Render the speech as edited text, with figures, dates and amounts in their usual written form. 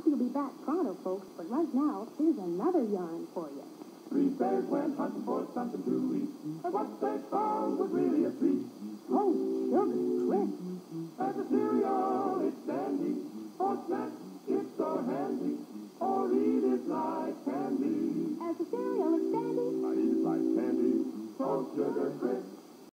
you'll be back pronto, folks, but right now, here's another yarn for you. Three bears went hunting for something to eat, and what they found was really a treat. Oh,